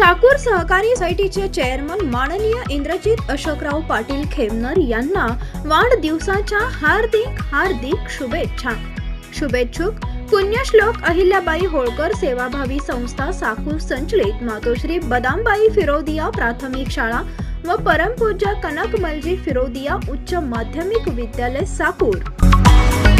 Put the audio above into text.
साकूर सहकारी सोसायटीचे चेअरमन माननीय इंद्रजित अशोकराव पाटील खेमनर यांना वाढदिवसाच्या हार्दिक शुभेच्छा। शुभेच्छुक पुण्यश्लोक अहिल्याबाई होळकर सेवाभावी संस्था साकूर संचलित मातोश्री बदामबाई फिरोदिया प्राथमिक शाळा व परमपूज्य कनकमलजी फिरोदिया उच्च माध्यमिक विद्यालय साकूर।